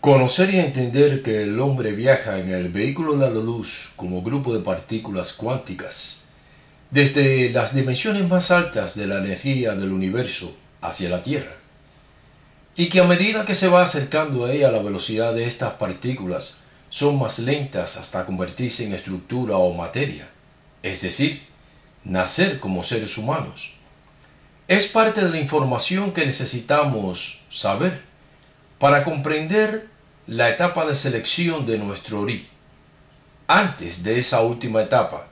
Conocer y entender que el hombre viaja en el vehículo de la luz como grupo de partículas cuánticas, desde las dimensiones más altas de la energía del universo hacia la Tierra, y que a medida que se va acercando a ella la velocidad de estas partículas son más lentas hasta convertirse en estructura o materia, es decir, nacer como seres humanos. Es parte de la información que necesitamos saber para comprender la etapa de selección de nuestro Ori, antes de esa última etapa.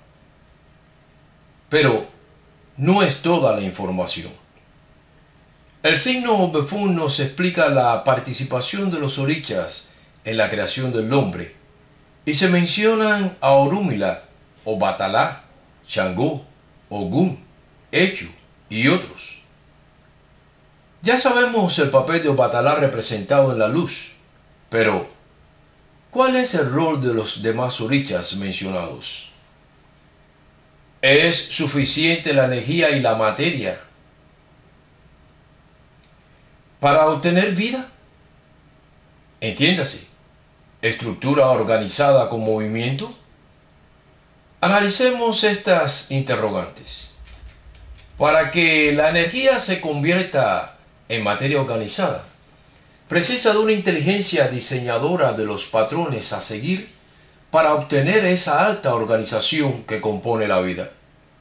Pero no es toda la información. El signo Befún nos explica la participación de los orichas en la creación del hombre, y se mencionan a Orúmila, Obatalá, Changó, Ogún, Echu y otros. Ya sabemos el papel de Obatalá representado en la luz, pero ¿cuál es el rol de los demás orichas mencionados? ¿Es suficiente la energía y la materia para obtener vida? Entiéndase, estructura organizada con movimiento. Analicemos estas interrogantes. Para que la energía se convierta en materia organizada, precisa de una inteligencia diseñadora de los patrones a seguir para obtener esa alta organización que compone la vida.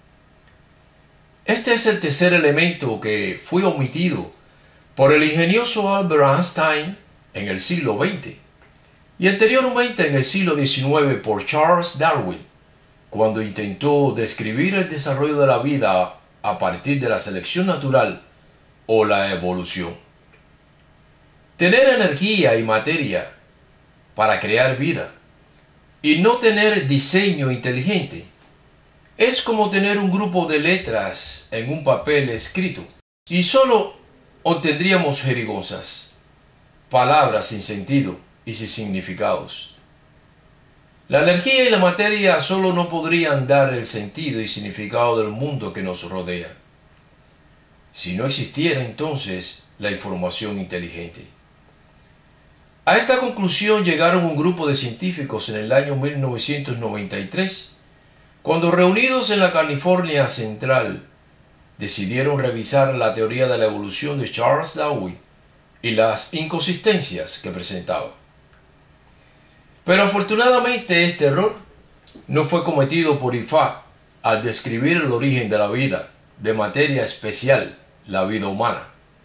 Este es el tercer elemento que fue omitido por el ingenioso Albert Einstein en el siglo XX y anteriormente en el siglo XIX por Charles Darwin, cuando intentó describir el desarrollo de la vida a partir de la selección natural o la evolución. Tener energía y materia para crear vida y no tener diseño inteligente es como tener un grupo de letras en un papel escrito y solo obtendríamos jerigosas, palabras sin sentido y sin significados. La energía y la materia solo no podrían dar el sentido y significado del mundo que nos rodea, si no existiera entonces la información inteligente. A esta conclusión llegaron un grupo de científicos en el año 1993, cuando reunidos en la California Central, decidieron revisar la teoría de la evolución de Charles Darwin y las inconsistencias que presentaba. Pero afortunadamente este error no fue cometido por Ifá al describir el origen de la vida, de materia especial, la vida humana.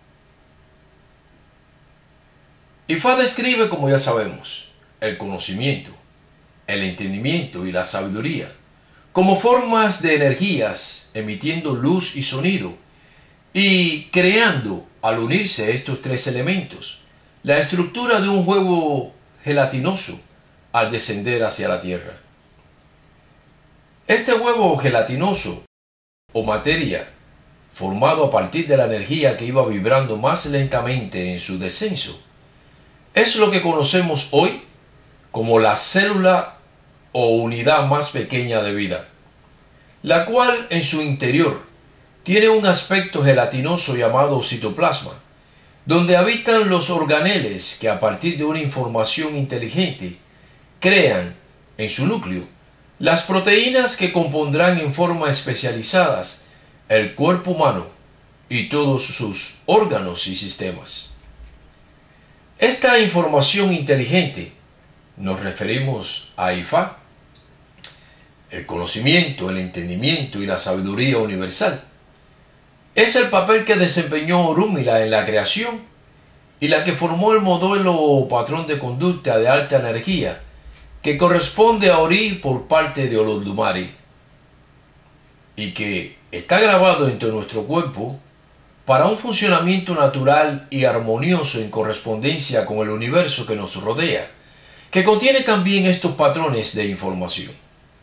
Ifá describe, como ya sabemos, el conocimiento, el entendimiento y la sabiduría como formas de energías emitiendo luz y sonido y creando, al unirse estos tres elementos, la estructura de un huevo gelatinoso al descender hacia la Tierra. Este huevo gelatinoso o materia, formado a partir de la energía que iba vibrando más lentamente en su descenso, es lo que conocemos hoy como la célula o unidad más pequeña de vida, la cual en su interior tiene un aspecto gelatinoso llamado citoplasma, donde habitan los organeles que a partir de una información inteligente crean en su núcleo las proteínas que compondrán en forma especializadas el cuerpo humano y todos sus órganos y sistemas. Esta información inteligente, nos referimos a Ifá, el conocimiento, el entendimiento y la sabiduría universal. Es el papel que desempeñó Orúmila en la creación y la que formó el modelo o patrón de conducta de alta energía que corresponde a Ori por parte de Olodumare y que está grabado entre nuestro cuerpo para un funcionamiento natural y armonioso en correspondencia con el universo que nos rodea, que contiene también estos patrones de información.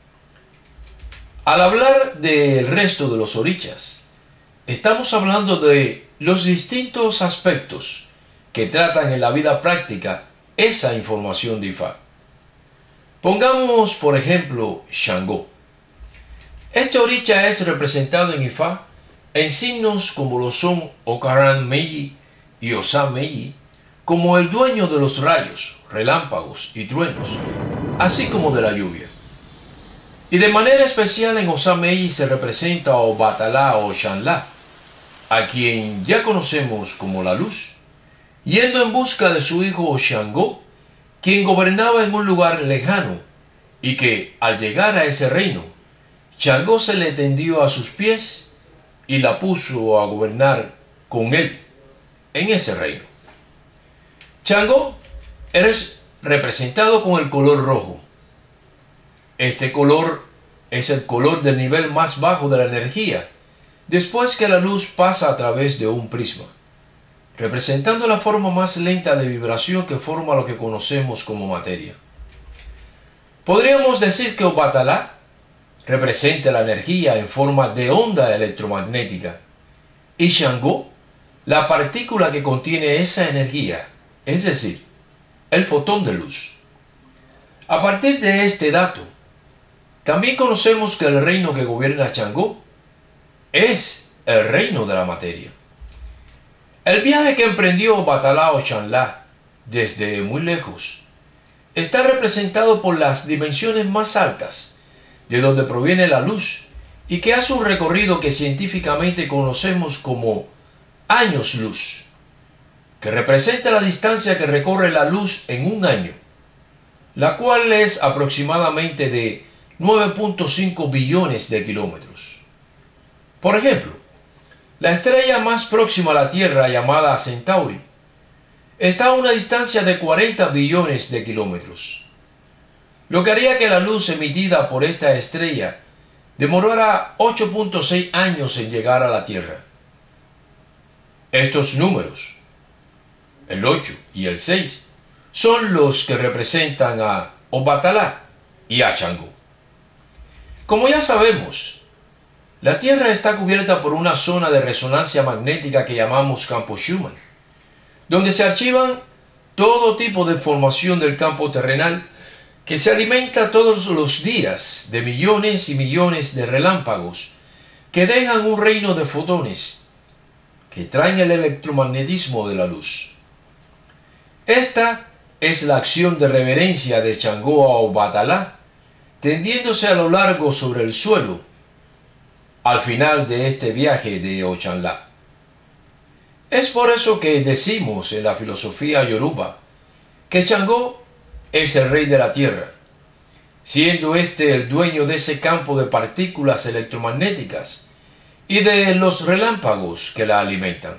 Al hablar del resto de los orichas, estamos hablando de los distintos aspectos que tratan en la vida práctica esa información de Ifá. Pongamos, por ejemplo, Changó. Este oricha es representado en Ifá en signos como lo son Okaran Meyi y Osa Meyi, como el dueño de los rayos, relámpagos y truenos, así como de la lluvia. Y de manera especial en Osameyi se representa a Obatalá o Shanla, a quien ya conocemos como la luz, yendo en busca de su hijo Shango, quien gobernaba en un lugar lejano, y que, al llegar a ese reino, Shango se le tendió a sus pies y la puso a gobernar con él en ese reino. Shango es representado con el color rojo. Este color es el color del nivel más bajo de la energía, después que la luz pasa a través de un prisma, representando la forma más lenta de vibración que forma lo que conocemos como materia. Podríamos decir que Obatalá representa la energía en forma de onda electromagnética y Shango la partícula que contiene esa energía, es decir, el fotón de luz. A partir de este dato, también conocemos que el reino que gobierna Shango es el reino de la materia. El viaje que emprendió Obatalá o Shanla desde muy lejos está representado por las dimensiones más altas de donde proviene la luz y que hace un recorrido que científicamente conocemos como años luz, que representa la distancia que recorre la luz en un año, la cual es aproximadamente de 9.5 billones de kilómetros. Por ejemplo, la estrella más próxima a la Tierra, llamada Centauri, está a una distancia de 40 billones de kilómetros, lo que haría que la luz emitida por esta estrella demorara 8.6 años en llegar a la Tierra. Estos números, el 8 y el 6, son los que representan a Obatalá y a Shango. Como ya sabemos, la Tierra está cubierta por una zona de resonancia magnética que llamamos campo Schumann, donde se archivan todo tipo de información del campo terrenal que se alimenta todos los días de millones y millones de relámpagos que dejan un reino de fotones que traen el electromagnetismo de la luz. Esta es la acción de reverencia de Shango a Obatalá, tendiéndose a lo largo sobre el suelo al final de este viaje de Ochanla. Es por eso que decimos en la filosofía yoruba que Shango es el rey de la tierra, siendo este el dueño de ese campo de partículas electromagnéticas y de los relámpagos que la alimentan.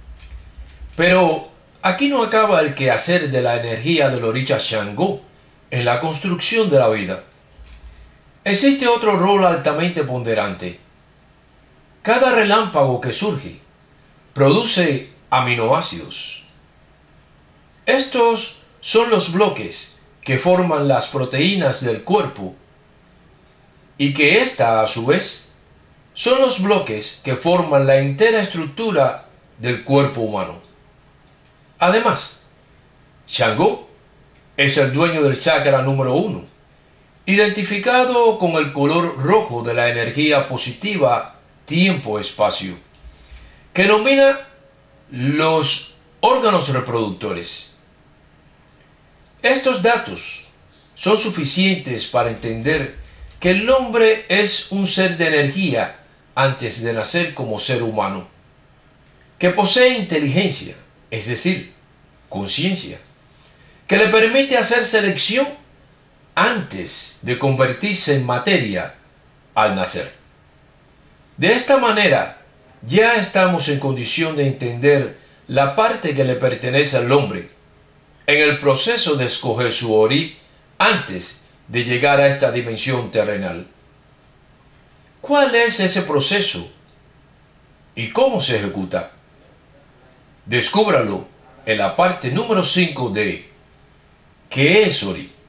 Pero aquí no acaba el quehacer de la energía del oricha Shango en la construcción de la vida. Existe otro rol altamente ponderante. Cada relámpago que surge produce aminoácidos. Estos son los bloques que forman las proteínas del cuerpo y que ésta, a su vez, son los bloques que forman la entera estructura del cuerpo humano. Además, Shango es el dueño del chakra número 1, identificado con el color rojo de la energía positiva tiempo-espacio, que domina los órganos reproductores. Estos datos son suficientes para entender que el hombre es un ser de energía antes de nacer como ser humano, que posee inteligencia, es decir, conciencia, que le permite hacer selección antes de convertirse en materia al nacer. De esta manera, ya estamos en condición de entender la parte que le pertenece al hombre en el proceso de escoger su ori antes de llegar a esta dimensión terrenal. ¿Cuál es ese proceso y cómo se ejecuta? Descúbralo en la parte número 5 de ¿Qué es ori?